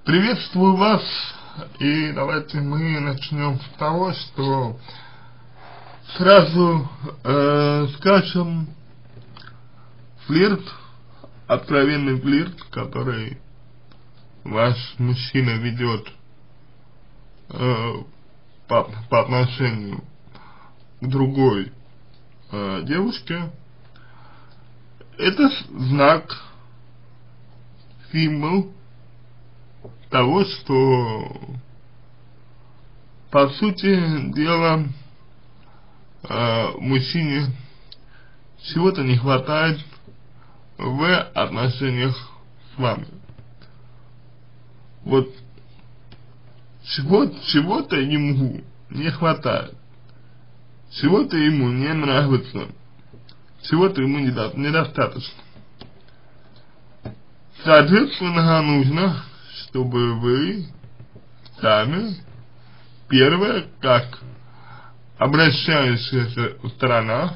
Приветствую вас, и давайте мы начнем с того, что сразу скажем, флирт, откровенный флирт, который ваш мужчина ведет по отношению к другой девушке, это знак, символ того, что по сути дела мужчине чего-то не хватает в отношениях с вами. Вот чего-то ему не хватает, чего-то ему не нравится, чего-то ему недостаточно. Соответственно, нужно, чтобы вы сами, первое, как обращающаяся сторона,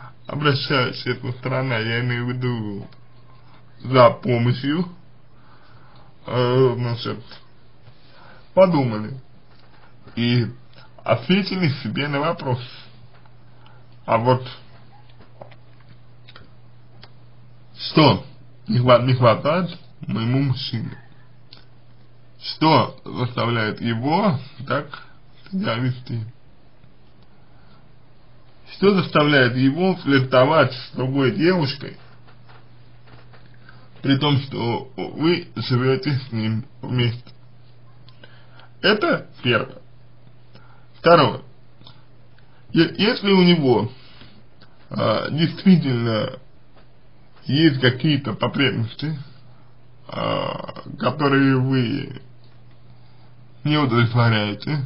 я имею в виду за помощью, значит, подумали и ответили себе на вопрос. А вот что не хватает моему мужчине? Что заставляет его так себя вести? Что заставляет его флиртовать с другой девушкой, при том, что вы живете с ним вместе? Это первое. Второе. Если у него действительно есть какие-то потребности, которые вы не удовлетворяете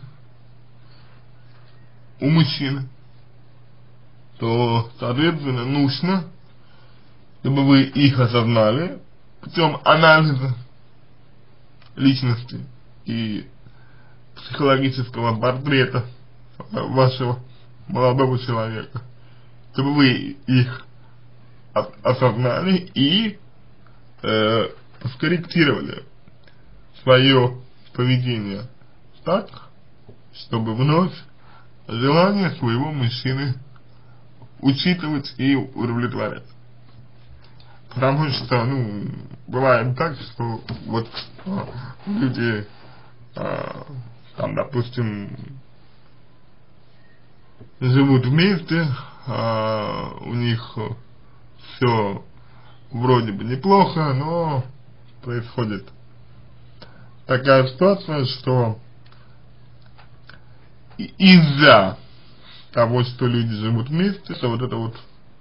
у мужчины, то, соответственно, нужно, чтобы вы их осознали путем анализа личности и психологического портрета вашего молодого человека, чтобы вы их осознали и скорректировали свое поведение так, чтобы вновь желание своего мужчины учитывать и удовлетворять. Потому что, бывает так, что вот люди, там, допустим, живут вместе, у них все вроде бы неплохо, но происходит такая ситуация, что из-за того, что люди живут вместе, то вот это вот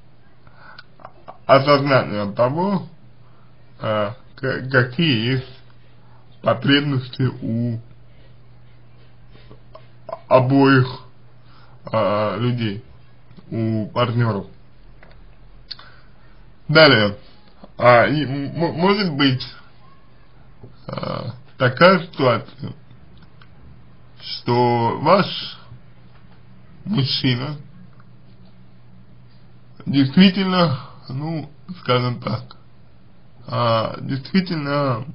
осознание того, какие есть потребности у обоих людей, у партнеров. Далее, может быть такая ситуация, что ваш мужчина действительно, скажем так, действительно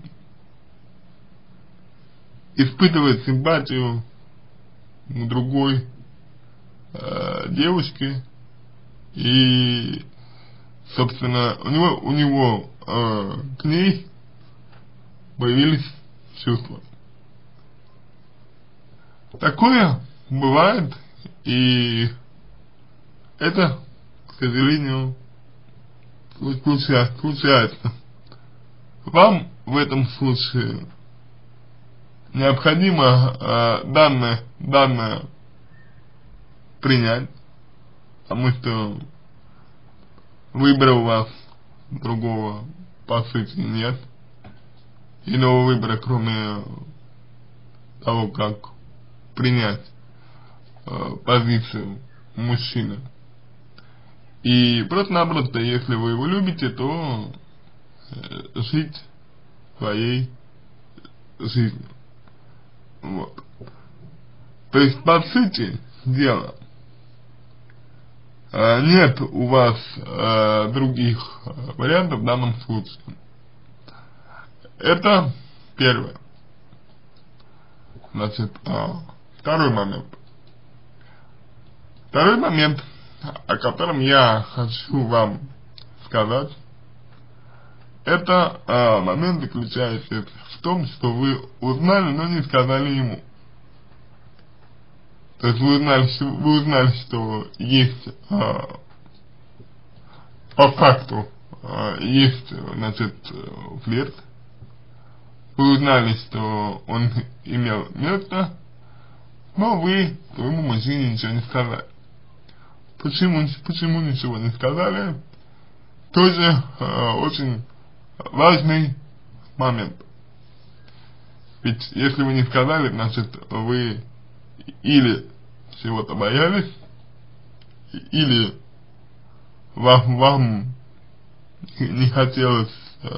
испытывает симпатию к другой девушке, и, собственно, у него к ней появились чувства. Такое бывает, и это, к сожалению, случается. Вам в этом случае необходимо данное принять, потому что выбора у вас другого по сути нет, иного выбора, кроме того, как принять позицию мужчины. И просто-напросто, если вы его любите, то жить своей жизнью. Вот. То есть, по сути дела, нет у вас других вариантов в данном случае. Это первое. Значит, второй момент. Второй момент, о котором я хочу вам сказать, это момент заключается в том, что вы узнали, но не сказали ему. То есть вы узнали, что есть по факту есть, значит, флирт. Вы узнали, что он имел место, но вы своему мужчине ничего не сказали. Почему ничего не сказали? Тоже очень важный момент. Ведь если вы не сказали, значит вы или чего-то боялись, или вам не хотелось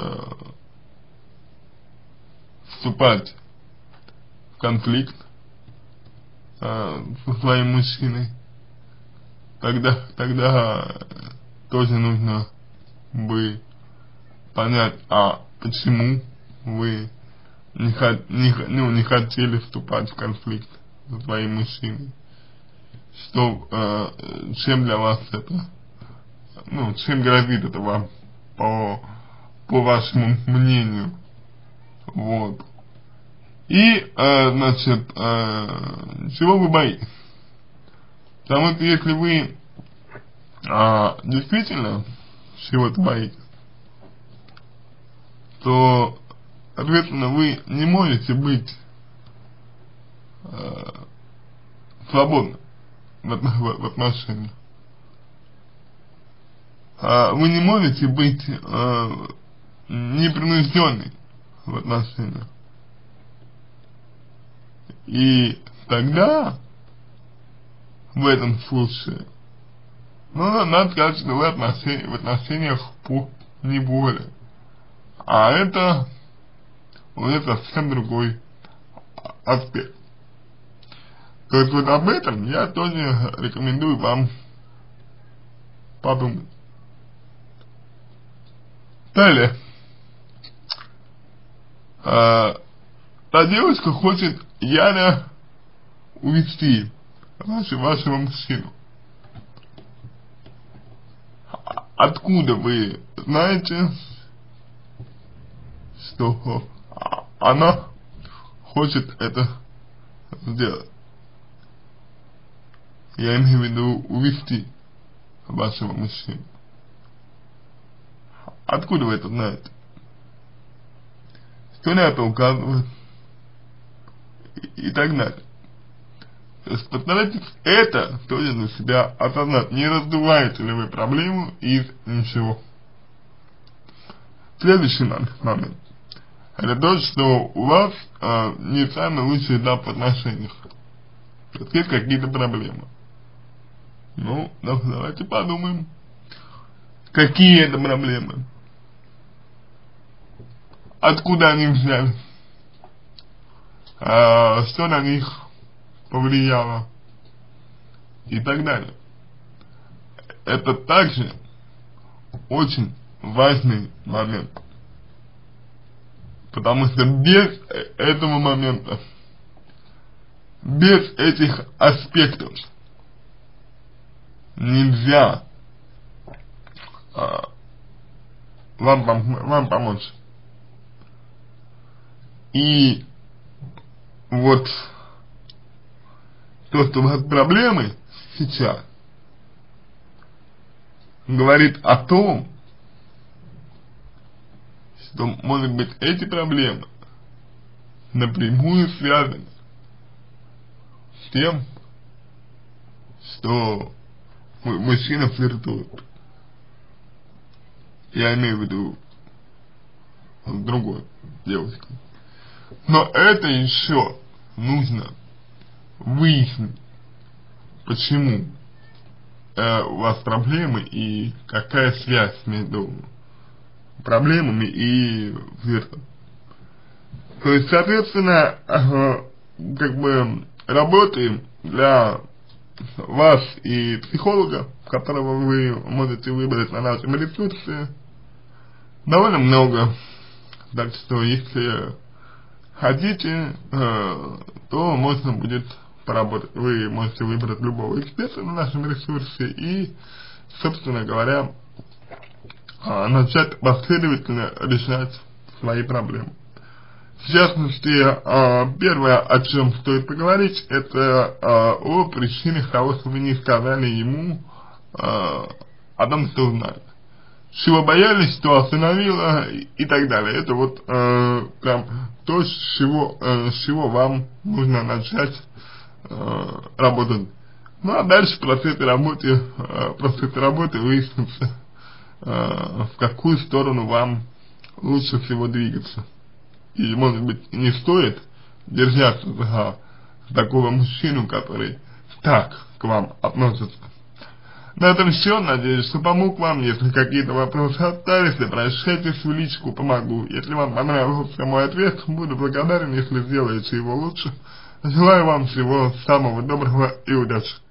вступать в конфликт со своим мужчиной. Тогда тоже нужно бы понять, почему вы не хотели вступать в конфликт со своим мужчиной. Чем для вас это, чем грозит это вам, по вашему мнению. Вот. И, значит, чего вы боитесь? Потому что если вы действительно чего-то боитесь, то, соответственно, вы не можете быть свободны в отношениях. Вы не можете быть непринужденной в отношениях. И тогда, в этом случае, надо сказать, что вы в отношениях по неволе. А это уже совсем другой аспект. То есть вот об этом я тоже рекомендую вам подумать. Далее. Та девушка хочет яро увести вашего мужчину. Откуда вы знаете, что она хочет это сделать? Я имею в виду увести вашего мужчину. Откуда вы это знаете? Что на это указывает? И так далее. То есть постарайтесь это тоже для себя осознать. Не раздуваете ли вы проблему из ничего. Следующий момент. Это то, что у вас не самый лучший этап в отношениях. То есть какие-то проблемы. Давайте подумаем. Какие это проблемы? Откуда они взялись? Что на них повлияло? И так далее. Это также очень важный момент. Потому что без этого момента, без этих аспектов нельзя вам помочь. И вот то, что у вас проблемы сейчас, говорит о том, что, может быть, эти проблемы напрямую связаны с тем, что мужчина флиртует. Я имею в виду другой девушкой. Но это еще нужно выяснить, почему у вас проблемы и какая связь между проблемами и флиртом. То есть, соответственно, работы для вас и психолога, которого вы можете выбрать на нашем ресурсе, довольно много. Так что, если хотите, то можно будет поработать. Вы можете выбрать любого эксперта на нашем ресурсе и, собственно говоря, начать последовательно решать свои проблемы. В частности, первое, о чем стоит поговорить, это о причинах того, что вы не сказали ему о том, что узнали. Чего боялись, что остановило и так далее. Это вот прям то, с чего вам нужно начать работать. Ну а дальше в процессе работы выяснится, в какую сторону вам лучше всего двигаться. И, может быть, не стоит держаться за такого мужчину, который так к вам относится. На этом все. Надеюсь, что помог вам. Если какие-то вопросы остались, обращайтесь в личку, помогу. Если вам понравился мой ответ, буду благодарен, если сделаете его лучше. Желаю вам всего самого доброго и удачи.